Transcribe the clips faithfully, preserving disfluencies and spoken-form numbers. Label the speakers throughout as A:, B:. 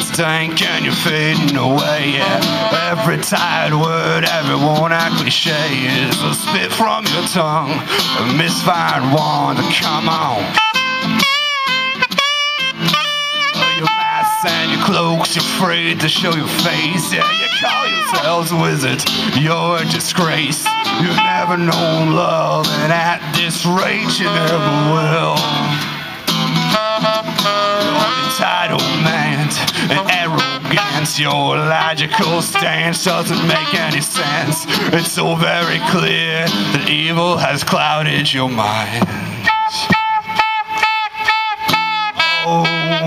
A: stink and you're fading away. Yeah. Every tired word, every worn-out cliche is a spit from your tongue, a misfired one. Come on. Your masks and your cloaks, you're afraid to show your face. Yeah, you call yourselves wizards, you're a disgrace. You've never known love, and at this rate you never will. Your entitlement and arrogance, your logical stance doesn't make any sense. It's so very clear that evil has clouded your mind. Oh,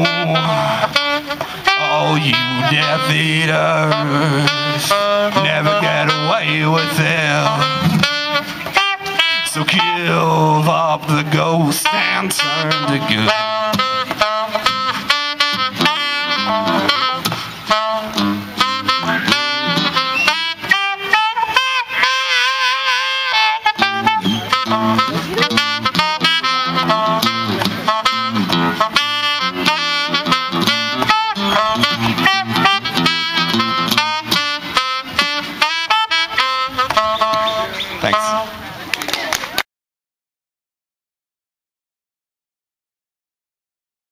A: oh, you Death Eaters never get away with it. So kill up the ghost and turn to good.